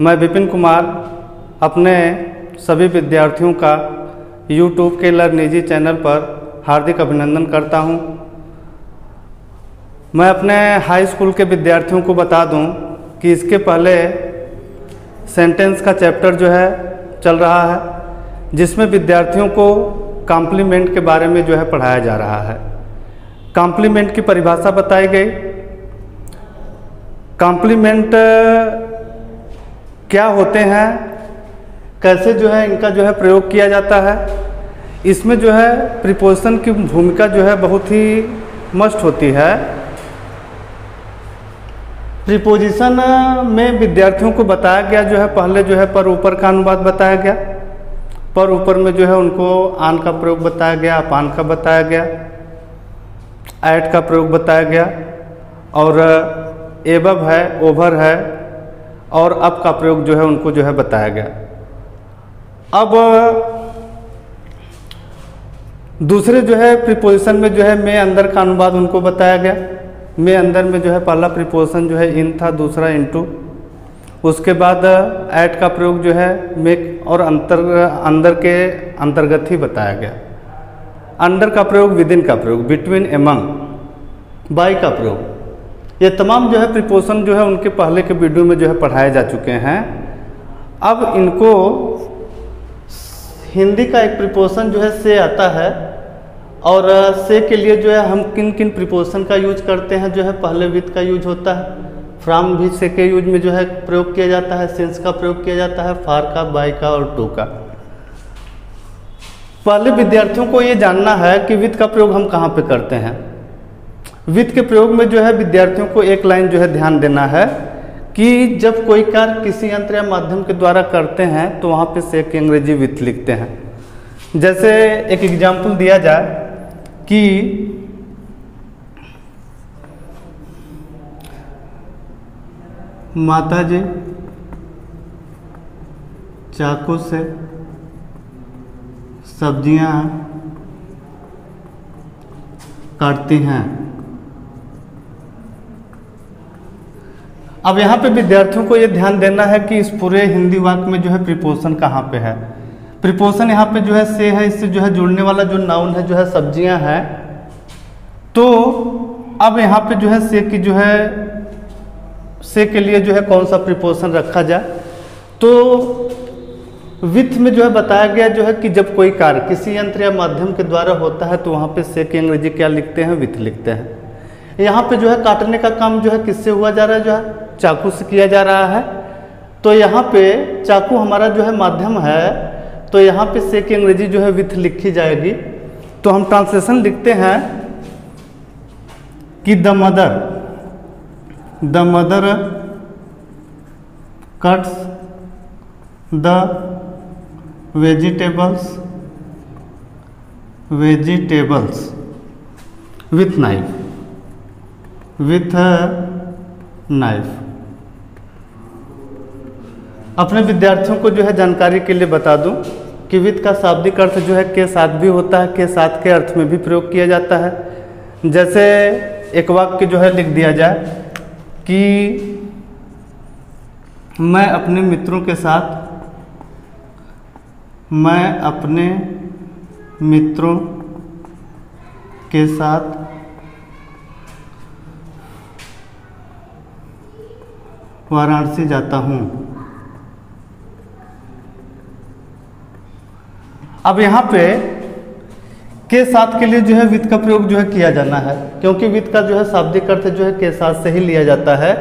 मैं विपिन कुमार अपने सभी विद्यार्थियों का YouTube के लर्न इजी चैनल पर हार्दिक अभिनंदन करता हूं। मैं अपने हाई स्कूल के विद्यार्थियों को बता दूं कि इसके पहले सेंटेंस का चैप्टर जो है चल रहा है, जिसमें विद्यार्थियों को कॉम्प्लीमेंट के बारे में जो है पढ़ाया जा रहा है। कॉम्प्लीमेंट की परिभाषा बताई गई। कॉम्प्लीमेंट क्या होते हैं, कैसे जो है इनका जो है प्रयोग किया जाता है। इसमें जो है प्रीपोजिशन की भूमिका जो है बहुत ही मस्ट होती है। प्रीपोजिशन में विद्यार्थियों को बताया गया जो है, पहले जो है पर ऊपर का अनुवाद बताया गया, पर ऊपर में जो है उनको आन का प्रयोग बताया गया, अपान का बताया गया, ऐट का प्रयोग बताया गया, और एबव है, ओवर है, और अब का प्रयोग जो है उनको जो है बताया गया। अब दूसरे जो है प्रीपोजिशन में जो है में अंदर का अनुवाद उनको बताया गया। में अंदर में जो है पहला प्रीपोजिशन जो है इन था, दूसरा इनटू, उसके बाद ऐट का प्रयोग जो है में और अंदर के अंतर्गत ही बताया गया। अंडर का प्रयोग, विदिन का प्रयोग, बिटवीन, एमंग, बाय का प्रयोग, ये तमाम जो है प्रीपोजिशन जो है उनके पहले के वीडियो में जो है पढ़ाए जा चुके हैं। अब इनको हिंदी का एक प्रीपोजिशन जो है से आता है, और से के लिए जो है हम किन किन प्रीपोजिशन का यूज करते हैं जो है पहले विद का यूज होता है, फ्रॉम भी से के यूज में जो है प्रयोग किया जाता है, सिंस का प्रयोग किया जाता है, फॉर का, बाय का और टू का। पहले विद्यार्थियों को ये जानना है कि विद का प्रयोग हम कहाँ पे करते हैं। विद के प्रयोग में जो है विद्यार्थियों को एक लाइन जो है ध्यान देना है कि जब कोई कार्य किसी यंत्र या माध्यम के द्वारा करते हैं तो वहाँ पे से की अंग्रेजी विथ लिखते हैं। जैसे एक एग्जाम्पल दिया जाए कि माता जी चाकू से सब्जियां काटती हैं। अब यहाँ पे विद्यार्थियों को ये ध्यान देना है कि इस पूरे हिंदी वाक्य में जो है प्रीपोजिशन कहाँ पे है। प्रीपोजिशन यहाँ पे जो है से है, इससे जो है जुड़ने वाला जो नाउन है जो है सब्जियां हैं। तो अब यहाँ पे जो है से की जो है से के लिए जो है कौन सा प्रीपोजिशन रखा जाए, तो विथ में जो है बताया गया जो है कि जब कोई कार्य किसी यंत्र या माध्यम के द्वारा होता है तो वहाँ पे से की अंग्रेजी क्या लिखते हैं, विथ लिखते हैं। यहाँ पे जो है काटने का काम जो है किससे हुआ जा रहा है, जो है चाकू से किया जा रहा है। तो यहाँ पे चाकू हमारा जो है माध्यम है, तो यहाँ पे से की अंग्रेजी जो है विथ लिखी जाएगी। तो हम ट्रांसलेशन लिखते हैं कि the mother cuts the vegetables with knife. अपने विद्यार्थियों को जो है जानकारी के लिए बता दूं कि विथ का शाब्दिक अर्थ जो है के साथ भी होता है, के साथ के अर्थ में भी प्रयोग किया जाता है। जैसे एक वाक्य जो है लिख दिया जाए कि मैं अपने मित्रों के साथ वाराणसी जाता हूँ। अब यहाँ पे के साथ के लिए जो है विथ का प्रयोग जो है किया जाना है, क्योंकि विथ का जो है शाब्दिक अर्थ जो है के साथ से ही लिया जाता है।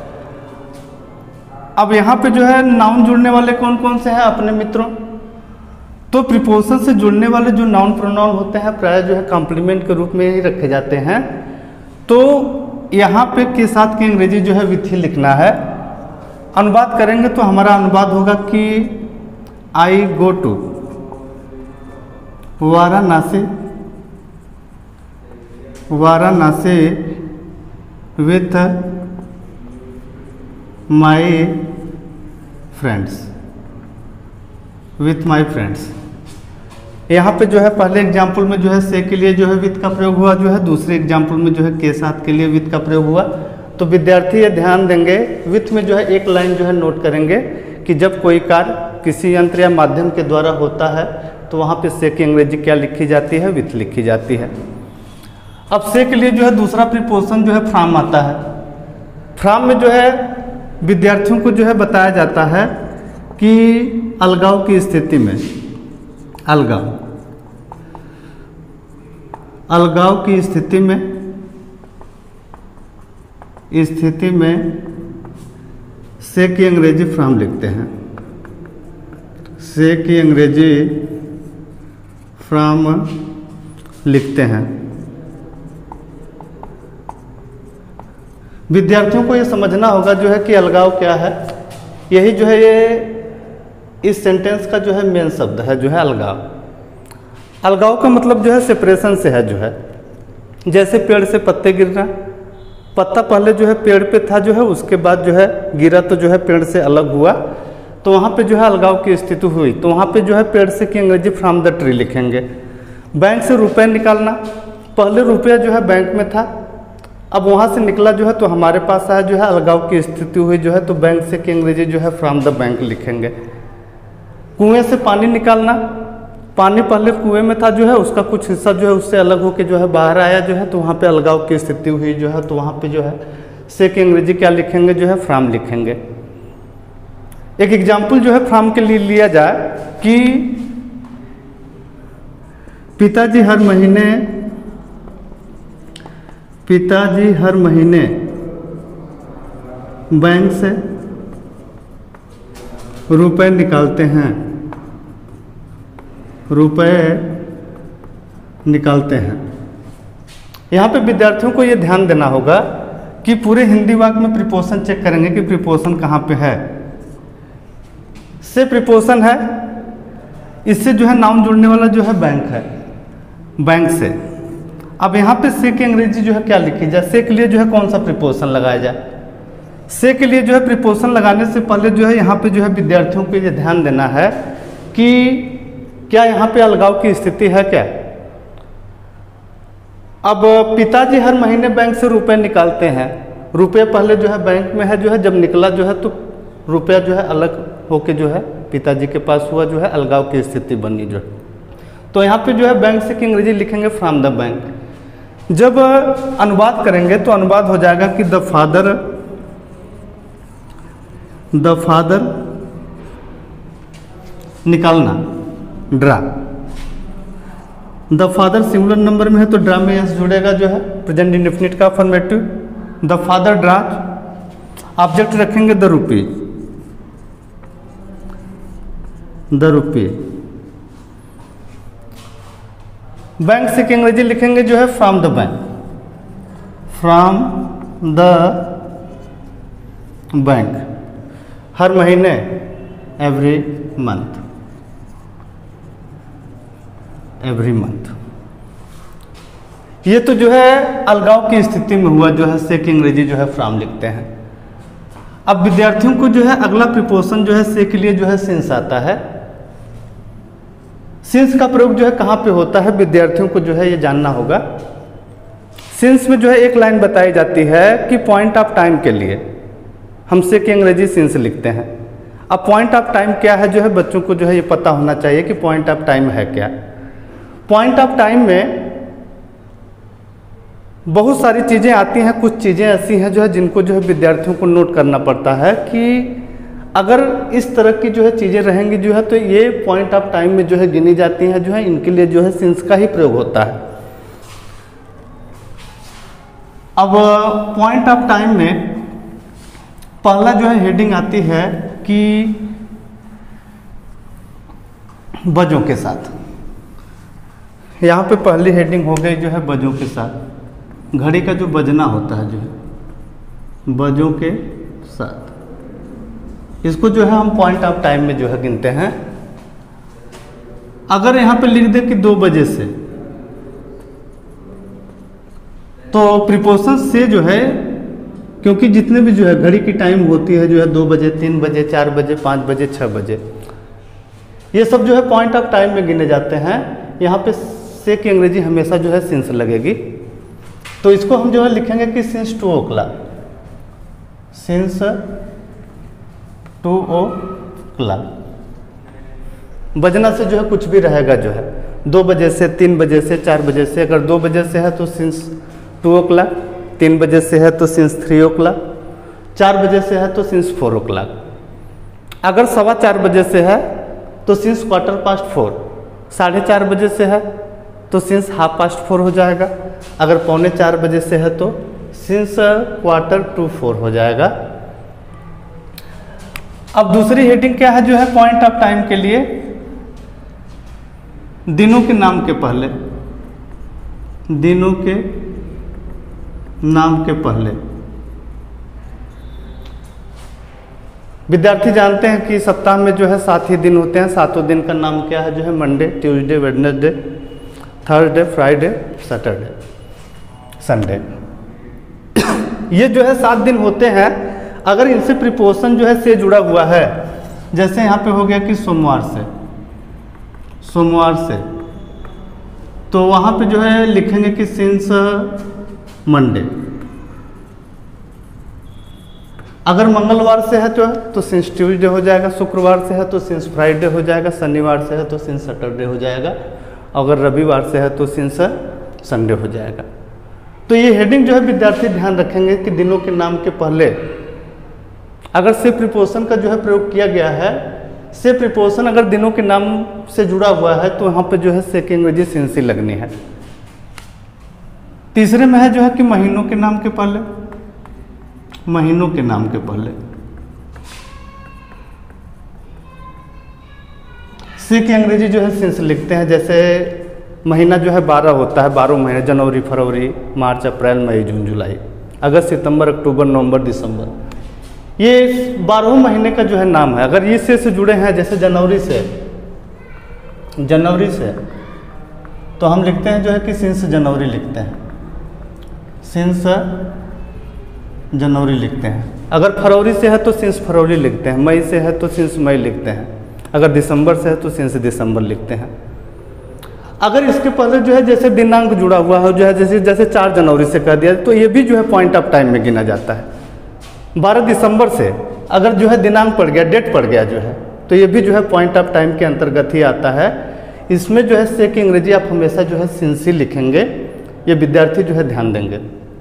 अब यहाँ पे जो है नाउन जुड़ने वाले कौन कौन से हैं, अपने मित्रों। तो प्रीपोजिशन से जुड़ने वाले जो नाउन प्रोनाउन होते हैं प्राय जो है कॉम्प्लीमेंट के रूप में ही रखे जाते हैं। तो यहाँ पे के साथ की अंग्रेजी जो है विथ ही लिखना है। अनुवाद करेंगे तो हमारा अनुवाद होगा कि I go to Varanasi with my friends. यहाँ पे जो है पहले एग्जाम्पल में जो है से के लिए जो है विथ का प्रयोग हुआ, जो है दूसरे एग्जाम्पल में जो है के साथ के लिए विथ का प्रयोग हुआ। तो विद्यार्थी ये ध्यान देंगे, विथ में जो है एक लाइन जो है नोट करेंगे कि जब कोई कार्य किसी यंत्र या माध्यम के द्वारा होता है तो वहाँ पे से की अंग्रेजी क्या लिखी जाती है, विथ लिखी जाती है। अब से के लिए जो है दूसरा प्रीपोजिशन जो है फ्रॉम आता है। फ्रॉम में जो है विद्यार्थियों को जो है बताया जाता है कि अलगाव की स्थिति में, अलगाव की स्थिति में से की अंग्रेजी फ्रॉम लिखते हैं, से की अंग्रेजी फ्रॉम लिखते हैं। विद्यार्थियों को ये समझना होगा जो है कि अलगाव क्या है। यही जो है ये इस सेंटेंस का जो है मेन शब्द है जो है अलगाव। अलगाव का मतलब जो है सेपरेशन से है जो है, जैसे पेड़ से पत्ते गिरना, पत्ता पहले जो है पेड़ पे था जो है, उसके बाद जो है गिरा तो जो है पेड़ से अलग हुआ, तो वहाँ पे जो है अलगाव की स्थिति हुई। तो वहाँ पे जो है पेड़ से की अंग्रेजी फ्रॉम द ट्री लिखेंगे। बैंक से रुपए निकालना, पहले रुपया जो है बैंक में था, अब वहाँ से निकला जो है तो हमारे पास आया जो है, अलगाव की स्थिति हुई जो है, तो बैंक से की अंग्रेजी जो है फ्रॉम द बैंक लिखेंगे। कुएं से पानी निकालना, पानी पहले कुएं में था जो है, उसका कुछ हिस्सा जो है उससे अलग होकर जो है बाहर आया जो है, तो वहाँ पे अलगाव की स्थिति हुई जो है, तो वहाँ पे जो है से की अंग्रेजी क्या लिखेंगे जो है फ्रॉम लिखेंगे। एक एग्जाम्पल जो है फ्रॉम के लिए लिया जाए कि पिताजी हर महीने बैंक से रुपए निकालते हैं, यहाँ पे विद्यार्थियों को ये ध्यान देना होगा कि पूरे हिंदी वाक्य में प्रीपोजिशन चेक करेंगे कि प्रीपोजिशन कहाँ पे है। से प्रीपोजिशन है, इससे जो है नाउन जुड़ने वाला जो है बैंक है, बैंक से। अब यहाँ पे से की अंग्रेजी जो है क्या लिखी जाए, से के लिए जो है कौन सा प्रीपोजिशन लगाया जाए। से के लिए जो है प्रीपोजिशन लगाने से पहले जो है यहाँ पे जो है विद्यार्थियों को ये ध्यान देना है कि क्या यहाँ पे अलगाव की स्थिति है क्या। अब पिताजी हर महीने बैंक से रुपए निकालते हैं, रुपये पहले जो है बैंक में है जो है, जब निकला जो है तो रुपया जो है अलग होके जो है पिताजी के पास हुआ जो है, अलगाव की स्थिति बनी जो है। तो यहाँ पे जो है बैंक से की अंग्रेजी लिखेंगे फ्रॉम द बैंक। जब अनुवाद करेंगे तो अनुवाद हो जाएगा कि द फादर निकालना, draw. The father singular number में है तो ड्रा में एस जुड़ेगा जो है, प्रेजेंट इंडेफिनिट का affirmative. The father draws, object रखेंगे द रुपी। बैंक से की अंग्रेजी लिखेंगे जो है फ्रॉम द बैंक। हर महीने, एवरी मंथ। ये तो जो है अलगाव की स्थिति में हुआ जो है, से की अंग्रेजी जो है फ्रॉम लिखते हैं। अब विद्यार्थियों को जो है अगला प्रीपोजिशन जो है से के लिए जो है सिंस आता है। सिंस का प्रयोग जो है कहाँ पे होता है, विद्यार्थियों को जो है ये जानना होगा। सिंस में जो है एक लाइन बताई जाती है कि पॉइंट ऑफ टाइम के लिए हम से की अंग्रेजी सिंस लिखते हैं। अब पॉइंट ऑफ टाइम क्या है जो है बच्चों को जो है ये पता होना चाहिए कि पॉइंट ऑफ टाइम है क्या। पॉइंट ऑफ टाइम में बहुत सारी चीज़ें आती हैं, कुछ चीज़ें ऐसी हैं जो है जिनको जो है विद्यार्थियों को नोट करना पड़ता है कि अगर इस तरह की जो है चीज़ें रहेंगी जो है तो ये पॉइंट ऑफ टाइम में जो है गिनी जाती हैं जो है, इनके लिए जो है सिंस का ही प्रयोग होता है। अब पॉइंट ऑफ टाइम में पहला जो है हेडिंग आती है कि बजों के साथ। यहाँ पे पहली हेडिंग हो गई जो है बजों के साथ। घड़ी का जो बजना होता है जो है बजों के साथ, इसको जो है हम पॉइंट ऑफ टाइम में जो है गिनते हैं। अगर यहाँ पे लिख दे कि 2 बजे से, तो प्रीपोजिशन से जो है, क्योंकि जितने भी जो है घड़ी की टाइम होती है जो है 2 बजे, 3 बजे, 4 बजे, 5 बजे, 6 बजे, ये सब जो है पॉइंट ऑफ टाइम में गिने जाते हैं। यहाँ पे से की अंग्रेजी हमेशा जो है सिंस लगेगी, तो इसको हम जो है लिखेंगे कि सिंस 2 o'clock, सिंस 2 क्लॉक। बजना से जो है कुछ भी रहेगा, जो है 2 बजे से, 3 बजे से, 4 बजे से। अगर 2 बजे से है तो सिंस 2 o'clock, 3 बजे से है तो सिंस 3 o'clock, 4 बजे से है तो सिंस 4 o'clock। अगर 4:15 बजे से है तो सिंस 4:15, 4:30 बजे से है तो सिंस 4:30 हो जाएगा। अगर 3:45 बजे से है तो सिंस 3:45 हो जाएगा। अब दूसरी हेडिंग क्या है, जो है पॉइंट ऑफ टाइम के लिए दिनों के नाम के पहले, दिनों के नाम के पहले। विद्यार्थी जानते हैं कि सप्ताह में जो है 7 ही दिन होते हैं। 7 दिन का नाम क्या है, जो है Monday, Tuesday, Wednesday, Thursday, Friday, Saturday, Sunday. ये जो है 7 दिन होते हैं। अगर इनसे प्रीपोजिशन जो है से जुड़ा हुआ है, जैसे यहाँ पे हो गया कि सोमवार से, सोमवार से, तो वहाँ पे जो है लिखेंगे कि सिंस मंडे। अगर मंगलवार से है तो सिंस ट्यूसडे हो जाएगा, शुक्रवार से है तो सिंस फ्राइडे हो जाएगा, शनिवार से है तो सिंस सैटरडे हो जाएगा, अगर रविवार से है तो सिंस संडे हो जाएगा। तो ये हेडिंग जो है विद्यार्थी ध्यान रखेंगे कि दिनों के नाम के पहले अगर से प्रीपोजिशन का जो है प्रयोग किया गया है, से प्रीपोजिशन अगर दिनों के नाम से जुड़ा हुआ है तो यहाँ पे जो है से की अंग्रेजी सिंस ही लगनी है। तीसरे में है जो है कि महीनों के नाम के पहले, महीनों के नाम के पहले से की अंग्रेजी जो है सिंस लिखते हैं। जैसे महीना जो है 12 होता है, 12 महीने, जनवरी, फरवरी, मार्च, अप्रैल, मई, जून, जुलाई, अगस्त, सितंबर, अक्टूबर, नवंबर, दिसंबर, ये 12 महीने का जो है नाम है। अगर ये से जुड़े हैं, जैसे जनवरी से, जनवरी से, तो हम लिखते हैं जो है कि सिंस जनवरी लिखते हैं, सिंस जनवरी लिखते हैं। अगर फरवरी से है तो सिंस फरवरी लिखते हैं, मई से है तो सिंस मई लिखते हैं, अगर दिसंबर से है तो सिंस दिसंबर लिखते हैं। अगर इसके पहले जो है जैसे दिनांक जुड़ा हुआ हो, जो है जैसे 4 जनवरी से कह दिया तो ये भी जो है पॉइंट ऑफ टाइम में गिना जाता है। 12 दिसंबर से अगर जो है दिनांक पड़ गया, डेट पड़ गया जो है, तो ये भी जो है पॉइंट ऑफ टाइम के अंतर्गत ही आता है। इसमें जो है से की अंग्रेजी आप हमेशा जो है सिंस ही लिखेंगे, ये विद्यार्थी जो है ध्यान देंगे।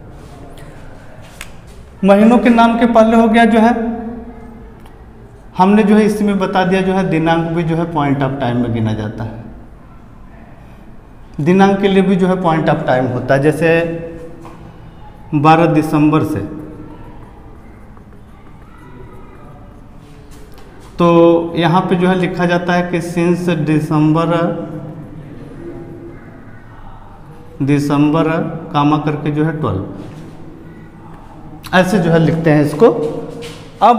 महीनों के नाम के पहले हो गया जो है, हमने जो है इसमें बता दिया जो है दिनांक भी जो है पॉइंट ऑफ टाइम में गिना जाता है। दिनांक के लिए भी जो है पॉइंट ऑफ टाइम होता है। जैसे 12 दिसंबर से, तो यहाँ पे जो है लिखा जाता है कि सिंस दिसंबर कामा करके जो है 12, ऐसे जो है लिखते हैं इसको। अब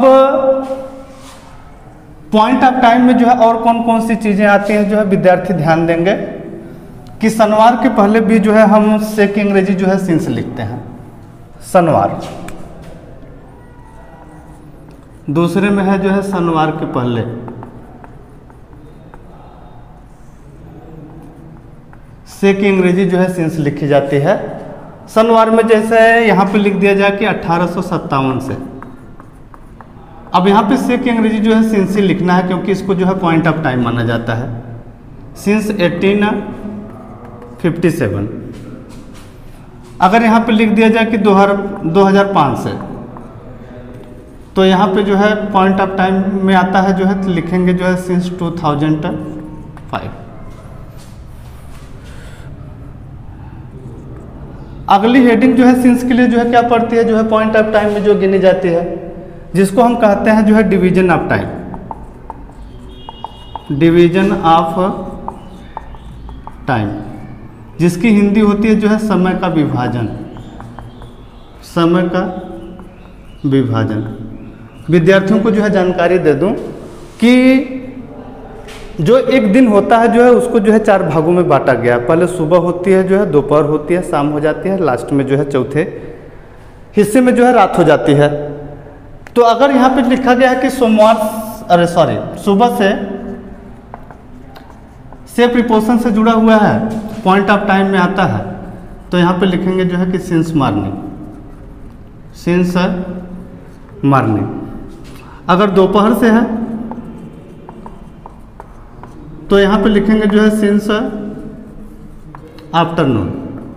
पॉइंट ऑफ टाइम में जो है और कौन कौन सी चीज़ें आती हैं, जो है विद्यार्थी ध्यान देंगे कि शनिवार के पहले भी जो है हम से की अंग्रेजी जो है सिंस लिखते हैं, शनिवार। दूसरे में है जो है शनिवार के पहले, से की अंग्रेजी जो है सिंस लिखी जाती है। शनिवार में जैसे यहाँ पे लिख दिया जाए कि 1857 से, अब यहाँ पे से की अंग्रेजी जो है सिंस ही लिखना है, क्योंकि इसको जो है पॉइंट ऑफ टाइम माना जाता है। सिंस 1857। अगर यहाँ पे लिख दिया जाए कि 2005 से, तो यहाँ पे जो है पॉइंट ऑफ टाइम में आता है जो है, तो लिखेंगे जो है सिंस 2005। अगली हेडिंग जो है सिंस के लिए जो है क्या पड़ती है, जो है पॉइंट ऑफ टाइम में जो गिनी जाती है, जिसको हम कहते हैं जो है division of time, division of time, जिसकी हिंदी होती है जो है समय का विभाजन, समय का विभाजन। विद्यार्थियों को जो है जानकारी दे दूं कि जो एक दिन होता है जो है उसको जो है 4 भागों में बांटा गया। पहले सुबह होती है, जो है दोपहर होती है, शाम हो जाती है, लास्ट में जो है चौथे हिस्से में जो है रात हो जाती है। तो अगर यहाँ पे लिखा गया है कि सुबह से प्रीपोजिशन से जुड़ा हुआ है, पॉइंट ऑफ टाइम में आता है, तो यहाँ पे लिखेंगे जो है कि सिंस मॉर्निंग, सिंस मॉर्निंग। अगर दोपहर से है तो यहाँ पे लिखेंगे जो है सिंस आफ्टरनून,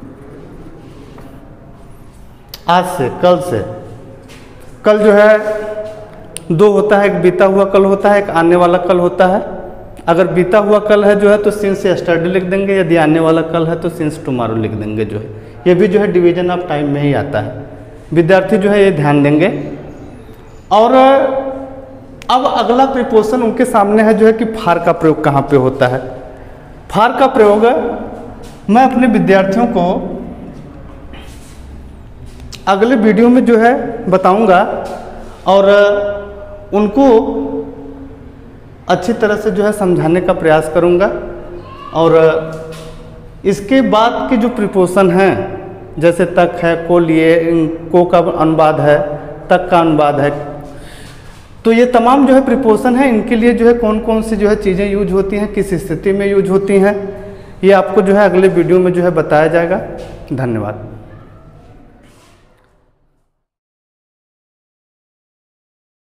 आज से, कल से। कल जो है दो होता है, एक बीता हुआ कल होता है, एक आने वाला कल होता है। अगर बीता हुआ कल है जो है तो सिंस यस्टरडे लिख देंगे, यदि आने वाला कल है तो सिंस टुमारो लिख देंगे जो है। ये भी जो है डिवीजन ऑफ टाइम में ही आता है। विद्यार्थी जो है ये ध्यान देंगे। और अब अगला प्रीपोजिशन उनके सामने है जो है कि फार का प्रयोग कहाँ पे होता है। फार का प्रयोग मैं अपने विद्यार्थियों को अगले वीडियो में जो है बताऊंगा और उनको अच्छी तरह से जो है समझाने का प्रयास करूंगा। और इसके बाद के जो प्रीपोजिशन हैं, जैसे तक है, को लिए, को का अनुवाद है, तक का अनुवाद है, तो ये तमाम जो है प्रीपोजिशन है, इनके लिए जो है कौन कौन सी जो है चीज़ें यूज होती हैं, किस स्थिति में यूज होती हैं, ये आपको जो है अगले वीडियो में जो है बताया जाएगा। धन्यवाद।